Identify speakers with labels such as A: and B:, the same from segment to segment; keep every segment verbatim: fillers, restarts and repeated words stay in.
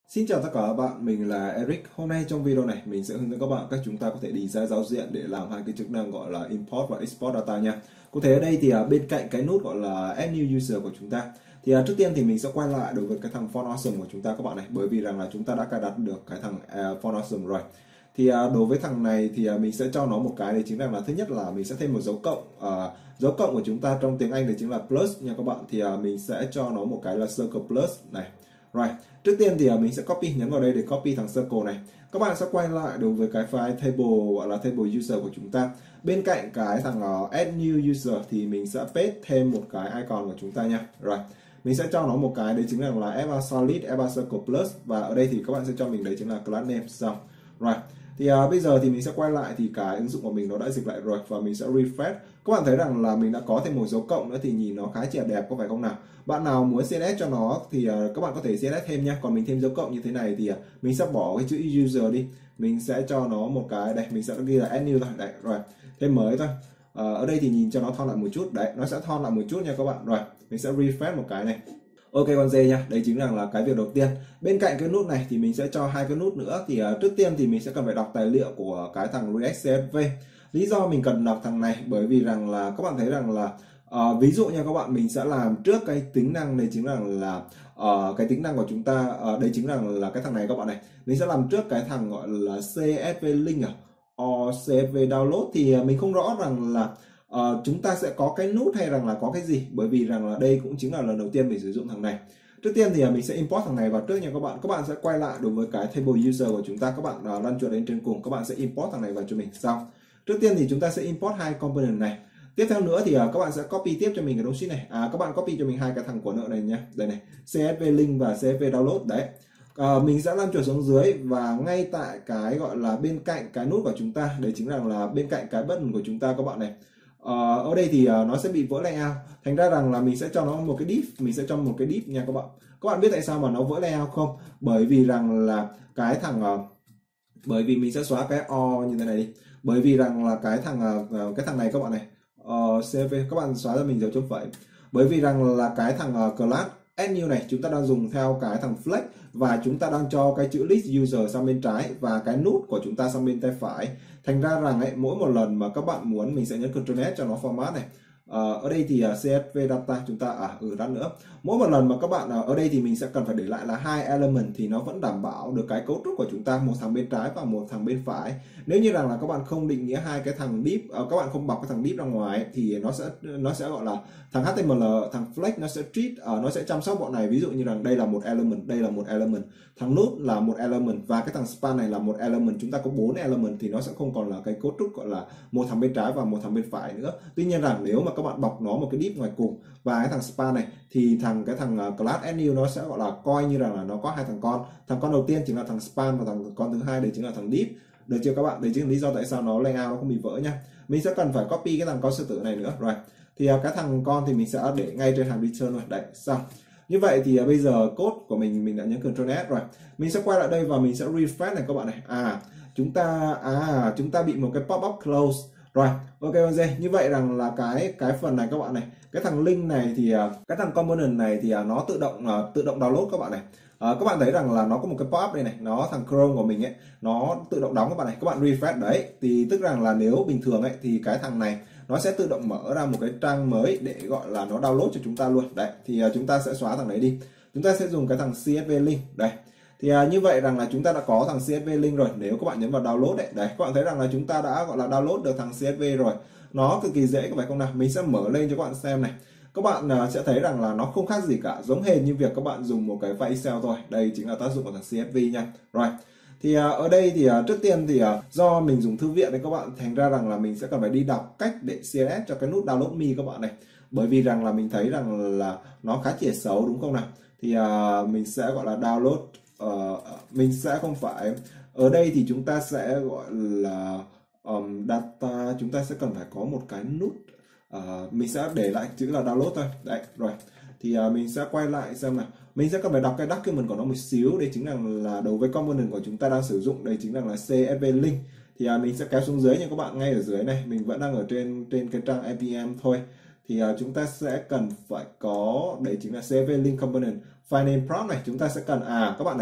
A: Xin chào tất cả các bạn, mình là Eric. Hôm nay trong video này mình sẽ hướng dẫn các bạn cách chúng ta có thể đi ra giao diện để làm hai cái chức năng gọi là import và export data nha. Cụ thể ở đây thì bên cạnh cái nút gọi là add new user của chúng ta thì trước tiên thì mình sẽ quay lại đối với cái thằng Font Awesome của chúng ta các bạn này, bởi vì rằng là chúng ta đã cài đặt được cái thằng Font Awesome rồi. Thì đối với thằng này thì mình sẽ cho nó một cái đấy chính là, là thứ nhất là mình sẽ thêm một dấu cộng. À, dấu cộng của chúng ta trong tiếng Anh thì chính là plus nha các bạn. Thì mình sẽ cho nó một cái là circle plus này. Rồi, trước tiên thì mình sẽ copy, nhấn vào đây để copy thằng circle này. Các bạn sẽ quay lại đối với cái file table gọi là table user của chúng ta. Bên cạnh cái thằng add new user thì mình sẽ paste thêm một cái icon của chúng ta nha. Rồi, mình sẽ cho nó một cái đấy chính là là fr solid fr circle plus, và ở đây thì các bạn sẽ cho mình đấy chính là class name xong. Rồi, thì uh, bây giờ thì mình sẽ quay lại thì cái ứng dụng của mình nó đã dịch lại rồi và mình sẽ refresh. Các bạn thấy rằng là mình đã có thêm một dấu cộng nữa thì nhìn nó khá là đẹp, có phải không nào? Bạn nào muốn xê ét ét cho nó thì uh, các bạn có thể xê ét ét thêm nha. Còn mình thêm dấu cộng như thế này thì uh, mình sẽ bỏ cái chữ user đi. Mình sẽ cho nó một cái đây, mình sẽ ghi là add new thôi. Đấy, rồi, thêm mới thôi. Uh, ở đây thì nhìn cho nó thon lại một chút. Đấy, nó sẽ thon lại một chút nha các bạn. Rồi, mình sẽ refresh một cái này. Ok con dê nha, đấy chính là, là cái việc đầu tiên. Bên cạnh cái nút này thì mình sẽ cho hai cái nút nữa. Thì uh, trước tiên thì mình sẽ cần phải đọc tài liệu của cái thằng React xê ét vê. Lý do mình cần đọc thằng này bởi vì rằng là các bạn thấy rằng là uh, ví dụ nha các bạn, mình sẽ làm trước cái tính năng đấy chính là là uh, cái tính năng của chúng ta, uh, đây chính là là cái thằng này các bạn này. Mình sẽ làm trước cái thằng gọi là xê ét vê link à, or xê ét vê download. Thì uh, mình không rõ rằng là Uh, chúng ta sẽ có cái nút hay rằng là có cái gì, bởi vì rằng là đây cũng chính là lần đầu tiên mình sử dụng thằng này. Trước tiên thì uh, mình sẽ import thằng này vào trước nha các bạn. Các bạn sẽ quay lại đối với cái table user của chúng ta, các bạn uh, lăn chuột lên trên cùng, các bạn sẽ import thằng này vào cho mình. Xong, trước tiên thì chúng ta sẽ import hai component này. Tiếp theo nữa thì uh, các bạn sẽ copy tiếp cho mình cái đống sheet này. À, các bạn copy cho mình hai cái thằng của nợ này nhé, đây này, xê ét vê link và xê ét vê download đấy. Uh, mình sẽ lăn chuột xuống dưới và ngay tại cái gọi là bên cạnh cái nút của chúng ta, đấy chính là là bên cạnh cái button của chúng ta các bạn này. Uh, ở đây thì uh, nó sẽ bị vỡ layout, thành ra rằng là mình sẽ cho nó một cái div, mình sẽ cho một cái div nha các bạn. Các bạn biết tại sao mà nó vỡ layout không? Bởi vì rằng là cái thằng uh, bởi vì mình sẽ xóa cái o như thế này đi. Bởi vì rằng là cái thằng uh, cái thằng này các bạn này, uh, xê ét vê, các bạn xóa ra mình dấu chấm phẩy. Bởi vì rằng là cái thằng uh, class add new này chúng ta đang dùng theo cái thằng flex và chúng ta đang cho cái chữ list user sang bên trái và cái nút của chúng ta sang bên tay phải. Thành ra rằng ấy, mỗi một lần mà các bạn muốn, mình sẽ nhấn Ctrl S cho nó format này. À, ở đây thì uh, xê ét vê data chúng ta à ừ đó nữa. Mỗi một lần mà các bạn uh, ở đây thì mình sẽ cần phải để lại là hai element thì nó vẫn đảm bảo được cái cấu trúc của chúng ta, một thằng bên trái và một thằng bên phải. Nếu như rằng là các bạn không định nghĩa hai cái thằng div, uh, các bạn không bọc cái thằng div ra ngoài ấy, thì nó sẽ nó sẽ gọi là thằng hát tê em lờ, thằng flex nó sẽ treat, uh, nó sẽ chăm sóc bọn này. Ví dụ như rằng đây là một element, đây là một element, thằng nút là một element và cái thằng span này là một element. Chúng ta có bốn element thì nó sẽ không còn là cái cấu trúc gọi là một thằng bên trái và một thằng bên phải nữa. Tuy nhiên rằng nếu mà các bạn bọc nó một cái div ngoài cùng và cái thằng span này thì thằng cái thằng class add new nó sẽ gọi là coi như rằng là nó có hai thằng con. Thằng con đầu tiên chính là thằng span và thằng con thứ hai đấy chính là thằng div. Được chưa các bạn? Đấy chính là lý do tại sao nó layout nó không bị vỡ nha. Mình sẽ cần phải copy cái thằng con sư tử này nữa. Rồi, thì cái thằng con thì mình sẽ để ngay trên hàng return rồi. Đấy, xong. Như vậy thì bây giờ code của mình mình đã nhấn Ctrl S rồi. Mình sẽ quay lại đây và mình sẽ refresh này các bạn này. À, chúng ta à chúng ta bị một cái pop up close. Rồi, ok ok. Như vậy rằng là cái cái phần này các bạn này, cái thằng link này thì cái thằng component này thì nó tự động tự động download các bạn này. À, các bạn thấy rằng là nó có một cái pop up đây này, nó thằng Chrome của mình ấy, nó tự động đóng các bạn này. Các bạn refresh đấy thì tức rằng là nếu bình thường ấy thì cái thằng này nó sẽ tự động mở ra một cái trang mới để gọi là nó download cho chúng ta luôn. Đấy, thì uh, chúng ta sẽ xóa thằng đấy đi. Chúng ta sẽ dùng cái thằng xê ét vê link. Đây. Thì uh, như vậy rằng là chúng ta đã có thằng xê ét vê link rồi. Nếu các bạn nhấn vào download đấy, đấy các bạn thấy rằng là chúng ta đã gọi là download được thằng xê ét vê rồi. Nó cực kỳ dễ các bạn không nào? Mình sẽ mở lên cho các bạn xem này. Các bạn uh, sẽ thấy rằng là nó không khác gì cả, giống hệt như việc các bạn dùng một cái file Excel thôi. Đây chính là tác dụng của thằng xê ét vê nha. Rồi. Thì uh, ở đây thì uh, trước tiên thì uh, do mình dùng thư viện đấy các bạn, thành ra rằng là mình sẽ cần phải đi đọc cách để xê ét ét cho cái nút download me các bạn này. Bởi vì rằng là mình thấy rằng là nó khá chỉa xấu đúng không nào? Thì uh, mình sẽ gọi là download, uh, mình sẽ không phải ở đây thì chúng ta sẽ gọi là um, data, chúng ta sẽ cần phải có một cái nút, uh, mình sẽ để lại chữ là download thôi. Đấy, rồi. Thì uh, mình sẽ quay lại xem nào. Mình sẽ cần phải đọc cái document của nó một xíu. Đây chính là là đối với component của chúng ta đang sử dụng, đây chính là là xê ét vê link. Thì uh, mình sẽ kéo xuống dưới nha các bạn, ngay ở dưới này, mình vẫn đang ở trên trên cái trang en pê em thôi. Thì uh, chúng ta sẽ cần phải có, đấy chính là xê ét vê link component file name prompt này. Chúng ta sẽ cần à các bạn này,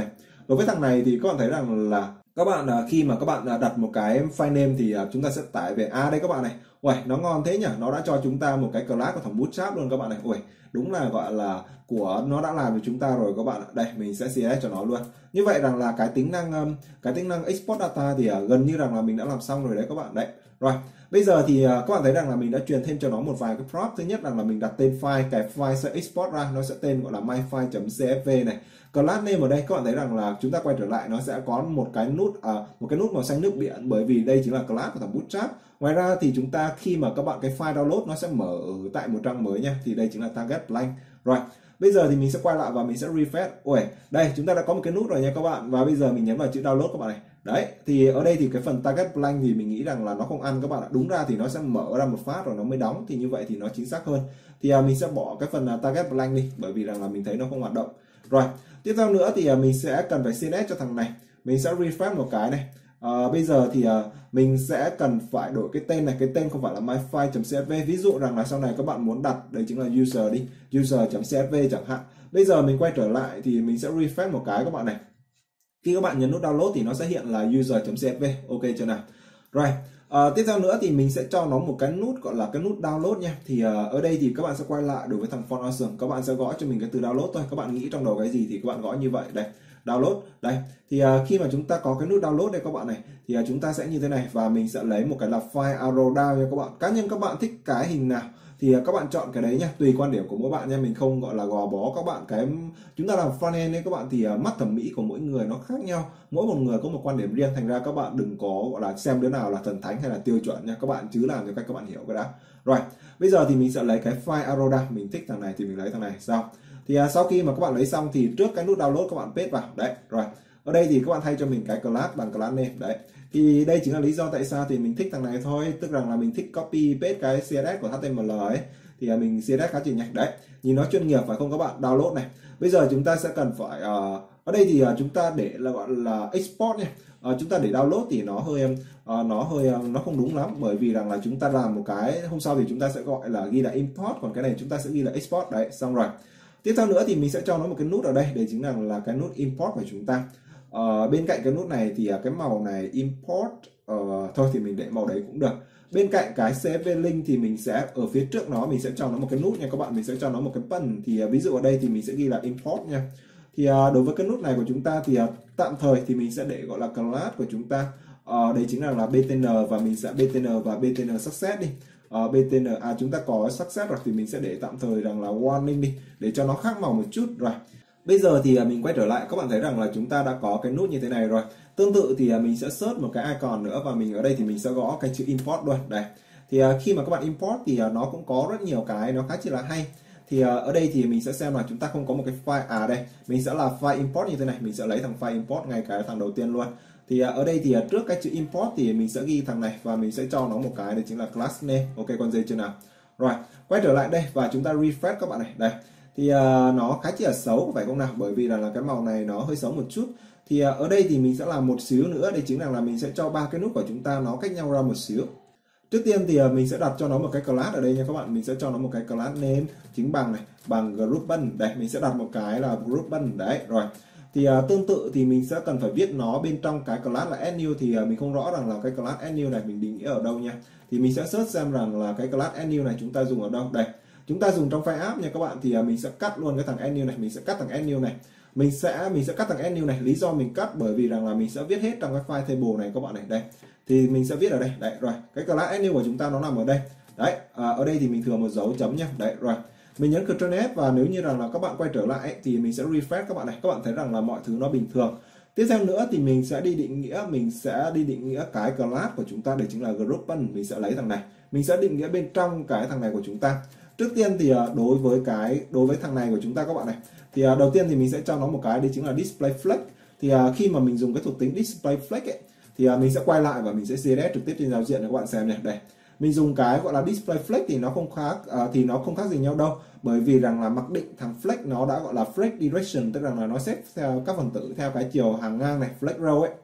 A: Đối với thằng này thì các bạn thấy rằng là các bạn à, khi mà các bạn à, đặt một cái file name thì à, chúng ta sẽ tải về. À đây các bạn này, ui nó ngon thế nhỉ, nó đã cho chúng ta một cái class của thằng Bootstrap luôn các bạn này. Ui đúng là gọi là của nó đã làm cho chúng ta rồi các bạn ạ. Đây mình sẽ xê ét cho nó luôn. Như vậy rằng là cái tính năng cái tính năng export data thì à, gần như rằng là mình đã làm xong rồi đấy các bạn đấy. Rồi bây giờ thì à, các bạn thấy rằng là mình đã truyền thêm cho nó một vài cái prop. Thứ nhất là, là mình đặt tên file, cái file sẽ export ra, nó sẽ tên gọi là myfile.csv này. Class name ở đây các bạn thấy rằng là chúng ta quay trở lại nó sẽ có một cái nút à, một cái nút màu xanh nước biển, bởi vì đây chính là class của thằng Bootstrap. Ngoài ra thì chúng ta khi mà các bạn cái file download nó sẽ mở ở tại một trang mới nha, thì đây chính là target blank. Rồi bây giờ thì mình sẽ quay lại và mình sẽ refresh. Ui đây chúng ta đã có một cái nút rồi nha các bạn, và bây giờ mình nhấn vào chữ download các bạn này. Đấy thì ở đây thì cái phần target blank thì mình nghĩ rằng là nó không ăn các bạn ạ. Đúng ra thì nó sẽ mở ra một phát rồi nó mới đóng, thì như vậy thì nó chính xác hơn. Thì à, mình sẽ bỏ cái phần à, target blank đi, bởi vì rằng là mình thấy nó không hoạt động. Rồi tiếp theo nữa thì à, mình sẽ cần phải xê ét cho thằng này. Mình sẽ refresh một cái này. À, bây giờ thì à, mình sẽ cần phải đổi cái tên này, cái tên không phải là myfile.csv. Ví dụ rằng là sau này các bạn muốn đặt đây chính là user đi, user.csv chẳng hạn. Bây giờ mình quay trở lại thì mình sẽ refresh một cái các bạn này. Khi các bạn nhấn nút download thì nó sẽ hiện là user.csv. Ok chưa nào? Rồi à, tiếp theo nữa thì mình sẽ cho nó một cái nút gọi là cái nút download nha. Thì uh, ở đây thì các bạn sẽ quay lại đối với thằng font awesome, các bạn sẽ gõ cho mình cái từ download thôi. Các bạn nghĩ trong đầu cái gì thì các bạn gõ như vậy. Đây download đây. Thì uh, khi mà chúng ta có cái nút download đây các bạn này, thì uh, chúng ta sẽ như thế này, và mình sẽ lấy một cái là file arrow down nha các bạn. Cá nhân các bạn thích cái hình nào thì các bạn chọn cái đấy nha, tùy quan điểm của mỗi bạn nha. Mình không gọi là gò bó các bạn. Cái chúng ta làm frontend đấy các bạn, thì mắt thẩm mỹ của mỗi người nó khác nhau, mỗi một người có một quan điểm riêng, thành ra các bạn đừng có gọi là xem đứa nào là thần thánh hay là tiêu chuẩn nha các bạn, chứ làm theo cách các bạn hiểu cái đã. Rồi bây giờ thì mình sẽ lấy cái file arrow down, mình thích thằng này thì mình lấy thằng này. Sao thì à, sau khi mà các bạn lấy xong thì trước cái nút download các bạn paste vào đấy. Rồi ở đây thì các bạn thay cho mình cái class bằng class name đấy. Thì đây chính là lý do tại sao thì mình thích thằng này thôi, tức rằng là mình thích copy paste cái xê ét ét của hát tê em lờ ấy, thì mình xê ét ét khá trình nhanh đấy, nhìn nó chuyên nghiệp phải không các bạn. Download này, bây giờ chúng ta sẽ cần phải uh, ở đây thì uh, chúng ta để là gọi là export nha. Uh, chúng ta để download thì nó hơi uh, nó hơi uh, nó không đúng lắm, bởi vì rằng là chúng ta làm một cái hôm sau thì chúng ta sẽ gọi là ghi là import, còn cái này chúng ta sẽ ghi là export đấy. Xong rồi tiếp theo nữa thì mình sẽ cho nó một cái nút ở đây, để chính là là cái nút import của chúng ta. Uh, bên cạnh cái nút này thì uh, cái màu này import uh, thôi thì mình để màu đấy cũng được. Bên cạnh cái xê ét vê link thì mình sẽ ở phía trước nó mình sẽ cho nó một cái nút nha các bạn, mình sẽ cho nó một cái button. Thì uh, ví dụ ở đây thì mình sẽ ghi là import nha. Thì uh, đối với cái nút này của chúng ta thì uh, tạm thời thì mình sẽ để gọi là class của chúng ta. Uh, đây chính là là bê tê en, và mình sẽ bê tê en và bê tê en success đi. Uh, bê tê en à chúng ta có success rồi thì mình sẽ để tạm thời rằng là warning đi, để cho nó khác màu một chút. Rồi bây giờ thì mình quay trở lại, các bạn thấy rằng là chúng ta đã có cái nút như thế này rồi. Tương tự thì mình sẽ search một cái icon nữa, và mình ở đây thì mình sẽ gõ cái chữ import luôn đây. Thì khi mà các bạn import thì nó cũng có rất nhiều cái nó khá chỉ là hay. Thì ở đây thì mình sẽ xem là chúng ta không có một cái file, à đây mình sẽ là file import như thế này, mình sẽ lấy thằng file import ngay cái thằng đầu tiên luôn. Thì ở đây thì trước cái chữ import thì mình sẽ ghi thằng này, và mình sẽ cho nó một cái đấy chính là class name. Ok con dây chưa nào? Rồi quay trở lại đây và chúng ta refresh các bạn này. Đây thì uh, nó khá chỉ là xấu phải không nào, bởi vì là, là cái màu này nó hơi xấu một chút. Thì uh, ở đây thì mình sẽ làm một xíu nữa, đây chính là là mình sẽ cho ba cái nút của chúng ta nó cách nhau ra một xíu. Trước tiên thì uh, mình sẽ đặt cho nó một cái class ở đây nha các bạn, mình sẽ cho nó một cái class name chính bằng này, bằng group button. Đây mình sẽ đặt một cái là group button đấy. Rồi thì uh, tương tự thì mình sẽ cần phải viết nó bên trong cái class là add new, thì uh, mình không rõ rằng là cái class add new này mình định nghĩa ở đâu nha. Thì mình sẽ search xem rằng là cái class add new này chúng ta dùng ở đâu. Đây chúng ta dùng trong file app nha các bạn, thì mình sẽ cắt luôn cái thằng add new này, mình sẽ cắt thằng add new này, mình sẽ mình sẽ cắt thằng add new này. Lý do mình cắt bởi vì rằng là mình sẽ viết hết trong cái file table này các bạn này. Đây thì mình sẽ viết ở đây. Đấy rồi cái class add new của chúng ta nó nằm ở đây. Đấy à, ở đây thì mình thừa một dấu chấm nhé. Đấy rồi mình nhấn Ctrl S, và nếu như rằng là các bạn quay trở lại ấy, thì mình sẽ refresh các bạn này, các bạn thấy rằng là mọi thứ nó bình thường. Tiếp theo nữa thì mình sẽ đi định nghĩa, mình sẽ đi định nghĩa cái class của chúng ta, để chính là group button. Mình sẽ lấy thằng này, mình sẽ định nghĩa bên trong cái thằng này của chúng ta. Trước tiên thì đối với cái đối với thằng này của chúng ta các bạn này, thì đầu tiên thì mình sẽ cho nó một cái, đấy chính là display flag. Thì khi mà mình dùng cái thuộc tính display flag ấy, thì mình sẽ quay lại và mình sẽ xê ét ét trực tiếp trên giao diện để các bạn xem nhé. Đây mình dùng cái gọi là display flag thì nó không khác thì nó không khác gì nhau đâu, bởi vì rằng là mặc định thằng flag nó đã gọi là flag direction, tức là nó xếp theo các phần tử theo cái chiều hàng ngang này, flag row ấy.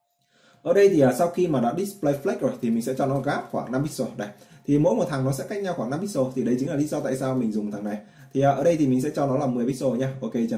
A: Ở đây thì sau khi mà đã display flag rồi thì mình sẽ cho nó gap khoảng năm pixel. Đây thì mỗi một thằng nó sẽ cách nhau khoảng năm pixel, thì đấy chính là lý do tại sao mình dùng thằng này. Thì ở đây thì mình sẽ cho nó là mười pixel nha. Ok chưa nào?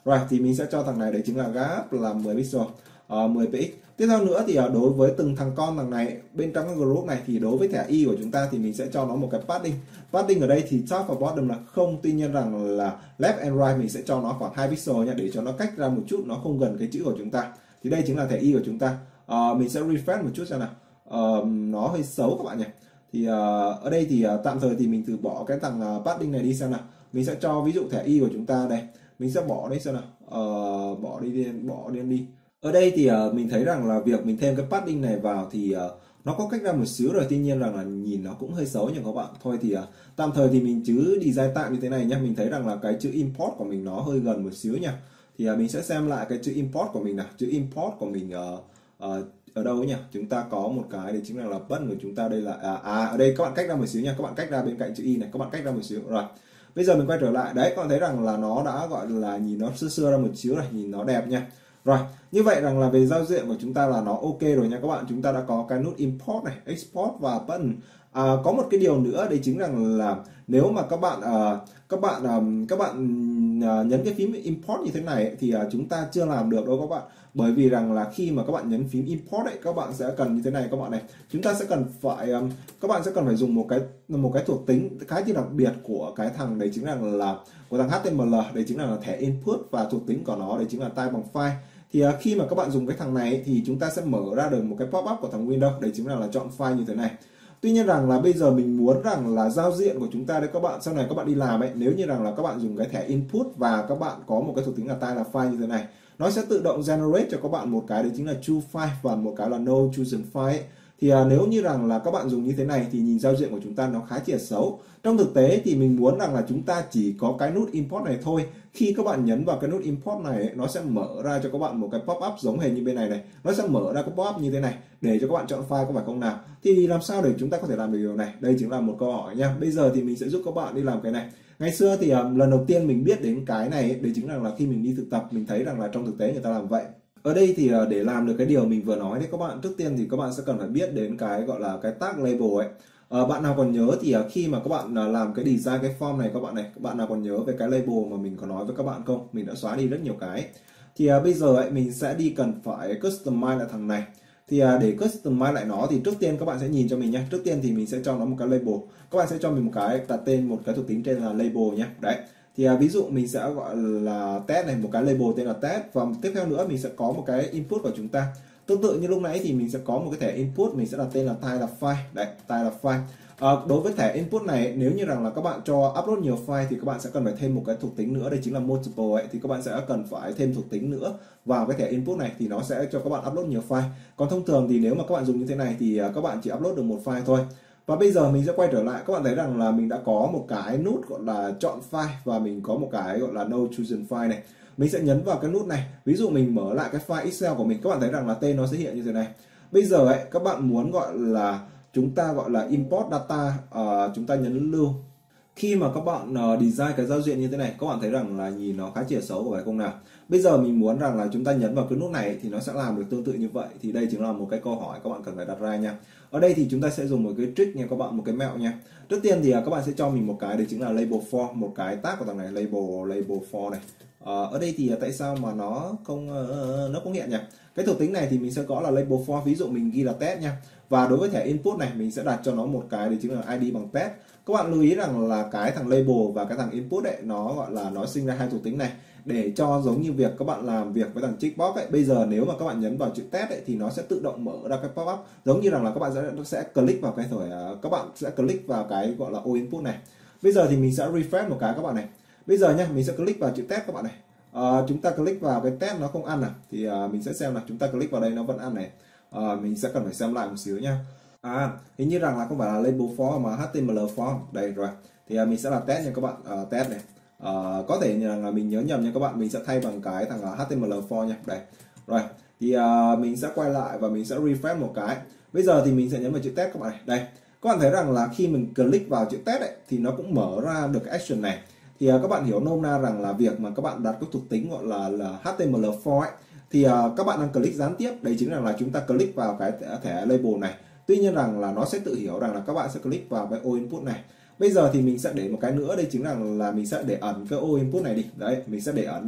A: Rồi thì mình sẽ cho thằng này đấy chính là gap là mười pixel, uh, mười px. Tiếp theo nữa thì uh, đối với từng thằng con thằng này bên trong cái group này thì đối với thẻ y của chúng ta thì mình sẽ cho nó một cái padding. Padding ở đây thì top và bottom là không, tuy nhiên rằng là left and right mình sẽ cho nó khoảng hai pixel nha, để cho nó cách ra một chút, nó không gần cái chữ của chúng ta. Thì đây chính là thẻ y của chúng ta. Uh, mình sẽ refresh một chút xem nào. Uh, nó hơi xấu các bạn nhỉ. Thì uh, ở đây thì uh, tạm thời thì mình từ bỏ cái thằng uh, padding này đi xem nào. Mình sẽ cho ví dụ thẻ y của chúng ta đây, mình sẽ bỏ đấy xem nào. Uh, bỏ đi, đi bỏ đi đi. Ở đây thì uh, mình thấy rằng là việc mình thêm cái padding này vào thì uh, nó có cách ra một xíu rồi, tuy nhiên rằng là nhìn nó cũng hơi xấu nha các bạn. Thôi thì uh, tạm thời thì mình chứ design tạm như thế này nhá. Mình thấy rằng là cái chữ import của mình nó hơi gần một xíu nha. Thì uh, mình sẽ xem lại cái chữ import của mình nào. Chữ import của mình uh, uh, ở đâu nhỉ? Chúng ta có một cái đấy chính là là button của chúng ta đây là à, à ở đây các bạn cách ra một xíu nha. Các bạn cách ra bên cạnh chữ y này, các bạn cách ra một xíu rồi. Bây giờ mình quay trở lại đấy, các bạn thấy rằng là nó đã gọi là nhìn nó xưa xưa ra một xíu này, nhìn nó đẹp nha. Rồi, như vậy rằng là về giao diện của chúng ta là nó ok rồi nha các bạn. Chúng ta đã có cái nút import này, export và button. À, có một cái điều nữa đấy chính rằng là nếu mà các bạn uh, các bạn um, các bạn uh, nhấn cái phím import như thế này ấy, thì uh, chúng ta chưa làm được đâu các bạn. Bởi vì rằng là khi mà các bạn nhấn phím import ấy, các bạn sẽ cần như thế này các bạn này. Chúng ta sẽ cần phải um, các bạn sẽ cần phải dùng một cái một cái thuộc tính khá là đặc biệt của cái thằng đấy chính là là của thằng hát tê em lờ, đấy chính là thẻ input, và thuộc tính của nó đấy chính là type bằng file. Thì uh, khi mà các bạn dùng cái thằng này thì chúng ta sẽ mở ra được một cái pop-up của thằng Windows, đấy chính là, là chọn file như thế này. Tuy nhiên rằng là bây giờ mình muốn rằng là giao diện của chúng ta đấy các bạn, sau này các bạn đi làm ấy, nếu như rằng là các bạn dùng cái thẻ input và các bạn có một cái thuộc tính là type là file như thế này, nó sẽ tự động generate cho các bạn một cái đấy chính là true file và một cái là no chosen file ấy. Thì à, nếu như rằng là các bạn dùng như thế này thì nhìn giao diện của chúng ta nó khá chỉ xấu. Trong thực tế thì mình muốn rằng là chúng ta chỉ có cái nút import này thôi. Khi các bạn nhấn vào cái nút import này, nó sẽ mở ra cho các bạn một cái pop-up giống hệt như bên này này. Nó sẽ mở ra cái pop-up như thế này để cho các bạn chọn file, có phải không nào? Thì làm sao để chúng ta có thể làm được điều này? Đây chính là một câu hỏi nha. Bây giờ thì mình sẽ giúp các bạn đi làm cái này. Ngày xưa thì um, lần đầu tiên mình biết đến cái này, đấy chính là, là khi mình đi thực tập, mình thấy rằng là trong thực tế người ta làm vậy. Ở đây thì uh, để làm được cái điều mình vừa nói đấy các bạn, trước tiên thì các bạn sẽ cần phải biết đến cái gọi là cái tag label ấy. Uh, bạn nào còn nhớ thì uh, khi mà các bạn uh, làm cái design cái form này các bạn này, các bạn nào còn nhớ về cái label mà mình có nói với các bạn không? Mình đã xóa đi rất nhiều cái. Thì uh, bây giờ ấy, mình sẽ đi cần phải customize lại thằng này. Thì uh, để customize lại nó thì trước tiên các bạn sẽ nhìn cho mình nhé. Trước tiên thì mình sẽ cho nó một cái label. Các bạn sẽ cho mình một cái đặt tên một cái thuộc tính trên là label nhé. Đấy. Thì uh, ví dụ mình sẽ gọi là test này, một cái label tên là test, và tiếp theo nữa mình sẽ có một cái input của chúng ta. Tương tự như lúc nãy thì mình sẽ có một cái thẻ input, mình sẽ đặt tên là type là file. Đấy, type là file. À, đối với thẻ input này, nếu như rằng là các bạn cho upload nhiều file thì các bạn sẽ cần phải thêm một cái thuộc tính nữa, đây chính là multiple ấy, thì các bạn sẽ cần phải thêm thuộc tính nữa vào cái thẻ input này thì nó sẽ cho các bạn upload nhiều file. Còn thông thường thì nếu mà các bạn dùng như thế này thì các bạn chỉ upload được một file thôi. Và bây giờ mình sẽ quay trở lại, các bạn thấy rằng là mình đã có một cái nút gọi là chọn file và mình có một cái gọi là no chosen file này. Mình sẽ nhấn vào cái nút này. Ví dụ mình mở lại cái file Excel của mình, các bạn thấy rằng là tên nó sẽ hiện như thế này. Bây giờ ấy, các bạn muốn gọi là chúng ta gọi là import data, uh, chúng ta nhấn lưu. Khi mà các bạn uh, design cái giao diện như thế này, các bạn thấy rằng là nhìn nó khá chìa xấu, phải không nào? Bây giờ mình muốn rằng là chúng ta nhấn vào cái nút này thì nó sẽ làm được tương tự như vậy. Thì đây chính là một cái câu hỏi các bạn cần phải đặt ra nha. Ở đây thì chúng ta sẽ dùng một cái trick nha các bạn, một cái mẹo nha. Trước tiên thì uh, các bạn sẽ cho mình một cái đấy chính là label for, một cái tag của thằng này, label label for này. Uh, ở đây thì uh, tại sao mà nó không uh, nó không hiện nhỉ? Cái thuộc tính này thì mình sẽ có là label for, ví dụ mình ghi là test nha. Và đối với thẻ input này mình sẽ đặt cho nó một cái đấy chính là i đê bằng test. Các bạn lưu ý rằng là cái thằng label và cái thằng input ấy nó gọi là nó sinh ra hai thuộc tính này để cho giống như việc các bạn làm việc với thằng checkbox ấy. Bây giờ nếu mà các bạn nhấn vào chữ test ấy thì nó sẽ tự động mở ra cái pop-up, giống như rằng là các bạn sẽ sẽ click vào cái thổi các bạn sẽ click vào cái gọi là o input này. Bây giờ thì mình sẽ refresh một cái các bạn này. Bây giờ nhá, mình sẽ click vào chữ test các bạn này. À, chúng ta click vào cái test nó không ăn à, thì à, mình sẽ xem là chúng ta click vào đây nó vẫn ăn này. À, mình sẽ cần phải xem lại một xíu nha. À, hình như rằng là không phải là label for mà hát tê em lờ form. Đây rồi. Thì à, mình sẽ là test nha các bạn, à, test này. À, có thể là mình nhớ nhầm nha các bạn, mình sẽ thay bằng cái thằng hát tê em lờ for nha. Đây. Rồi. Thì à, mình sẽ quay lại và mình sẽ refresh một cái. Bây giờ thì mình sẽ nhấn vào chữ test các bạn này. Đây. Các bạn thấy rằng là khi mình click vào chữ test ấy, thì nó cũng mở ra được cái action này. Thì à, các bạn hiểu nôm na rằng là việc mà các bạn đặt cái thuộc tính gọi là, là hát tê em lờ for ấy, thì uh, các bạn đang click gián tiếp, đấy chính là, là chúng ta click vào cái thẻ label này. Tuy nhiên rằng là nó sẽ tự hiểu rằng là các bạn sẽ click vào cái o input này. Bây giờ thì mình sẽ để một cái nữa, đây chính là là mình sẽ để ẩn cái o input này đi. Đấy, mình sẽ để ẩn đi.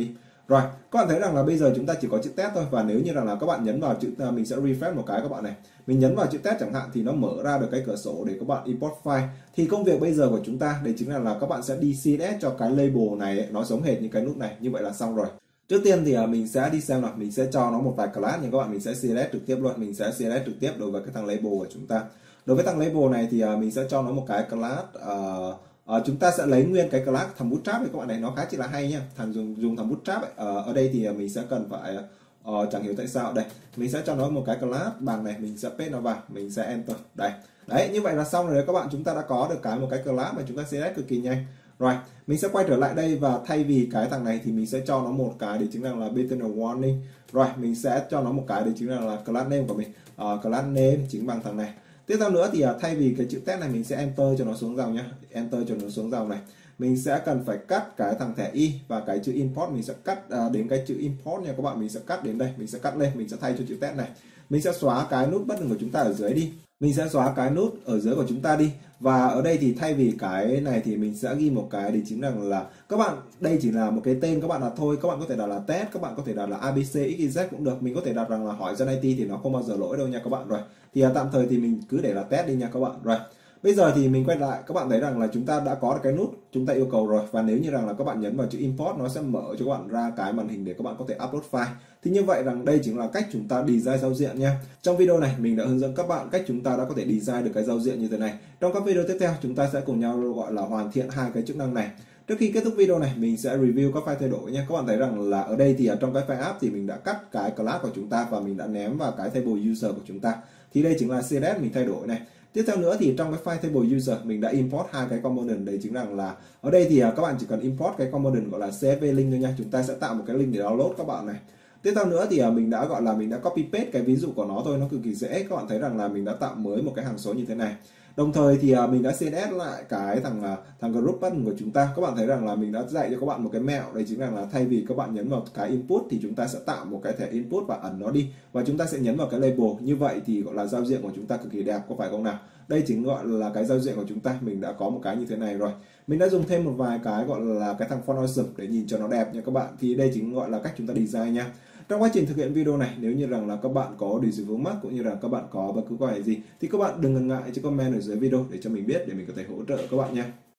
A: Rồi, các bạn thấy rằng là bây giờ chúng ta chỉ có chữ test thôi, và nếu như rằng là các bạn nhấn vào chữ, mình sẽ refresh một cái các bạn này, mình nhấn vào chữ test chẳng hạn thì nó mở ra được cái cửa sổ để các bạn import file. Thì công việc bây giờ của chúng ta đây chính là là các bạn sẽ đi xê ét ét cho cái label này ấy, nó giống hệt như cái nút này, như vậy là xong rồi. Trước tiên thì mình sẽ đi xem nào, mình sẽ cho nó một vài class nha các bạn, mình sẽ xê ét ét trực tiếp luôn, mình sẽ xê ét ét trực tiếp đối với cái thằng label của chúng ta. Đối với thằng label này thì mình sẽ cho nó một cái class, uh, uh, chúng ta sẽ lấy nguyên cái class thằng bootstrap này các bạn này, nó khá chỉ là hay nha, thằng dùng dùng thằng bootstrap ấy. Uh, ở đây thì mình sẽ cần phải uh, chẳng hiểu tại sao đây, mình sẽ cho nó một cái class bằng này, mình sẽ paste nó vào, mình sẽ enter đây. Đấy, như vậy là xong rồi đấy các bạn, chúng ta đã có được cái một cái class mà chúng ta xê ét ét cực kỳ nhanh. Rồi, mình sẽ quay trở lại đây và thay vì cái thằng này thì mình sẽ cho nó một cái để chính là là beginner warning. Rồi, mình sẽ cho nó một cái để chính là là class name của mình. Uh, class name chính bằng thằng này. Tiếp theo nữa thì uh, thay vì cái chữ test này mình sẽ enter cho nó xuống dòng nhá. Enter cho nó xuống dòng này. Mình sẽ cần phải cắt cái thằng thẻ y và cái chữ import mình sẽ cắt uh, đến cái chữ import nha các bạn, mình sẽ cắt đến đây, mình sẽ cắt lên, mình sẽ thay cho chữ test này. Mình sẽ xóa cái nút button của chúng ta ở dưới đi. Mình sẽ xóa cái nút ở dưới của chúng ta đi. Và ở đây thì thay vì cái này thì mình sẽ ghi một cái để chính là là các bạn, đây chỉ là một cái tên các bạn đặt thôi, các bạn có thể đặt là test, các bạn có thể đặt là a bê xê ích i dét cũng được, mình có thể đặt rằng là hỏi dân i tê thì nó không bao giờ lỗi đâu nha các bạn. Rồi thì tạm thời thì mình cứ để là test đi nha các bạn. Rồi bây giờ thì mình quay lại, các bạn thấy rằng là chúng ta đã có được cái nút chúng ta yêu cầu rồi, và nếu như rằng là các bạn nhấn vào chữ import nó sẽ mở cho các bạn ra cái màn hình để các bạn có thể upload file. Thì như vậy rằng đây chính là cách chúng ta design giao diện nha. Trong video này mình đã hướng dẫn các bạn cách chúng ta đã có thể design được cái giao diện như thế này. Trong các video tiếp theo chúng ta sẽ cùng nhau gọi là hoàn thiện hai cái chức năng này. Trước khi kết thúc video này mình sẽ review các file thay đổi nha. Các bạn thấy rằng là ở đây thì ở trong cái file app thì mình đã cắt cái class của chúng ta và mình đã ném vào cái table user của chúng ta. Thì đây chính là xê ét ét mình thay đổi này. Tiếp theo nữa thì trong cái file table user mình đã import hai cái component, đấy chính là là ở đây thì các bạn chỉ cần import cái component gọi là xê ét vê link thôi nha. Chúng ta sẽ tạo một cái link để download các bạn này. Tiếp theo nữa thì mình đã gọi là mình đã copy paste cái ví dụ của nó thôi, nó cực kỳ dễ. Các bạn thấy rằng là mình đã tạo mới một cái hằng số như thế này. Đồng thời thì mình đã xê ét ét lại cái thằng thằng group button của chúng ta. Các bạn thấy rằng là mình đã dạy cho các bạn một cái mẹo, đấy chính là, là thay vì các bạn nhấn vào cái input thì chúng ta sẽ tạo một cái thẻ input và ẩn nó đi, và chúng ta sẽ nhấn vào cái label. Như vậy thì gọi là giao diện của chúng ta cực kỳ đẹp, có phải không nào? Đây chính gọi là cái giao diện của chúng ta, mình đã có một cái như thế này rồi. Mình đã dùng thêm một vài cái gọi là cái thằng font awesome để nhìn cho nó đẹp nha các bạn. Thì đây chính gọi là cách chúng ta design nha. Trong quá trình thực hiện video này, nếu như rằng là các bạn có điều gì vướng mắc cũng như là các bạn có bất cứ câu hỏi gì thì các bạn đừng ngần ngại cho comment ở dưới video để cho mình biết, để mình có thể hỗ trợ các bạn nha.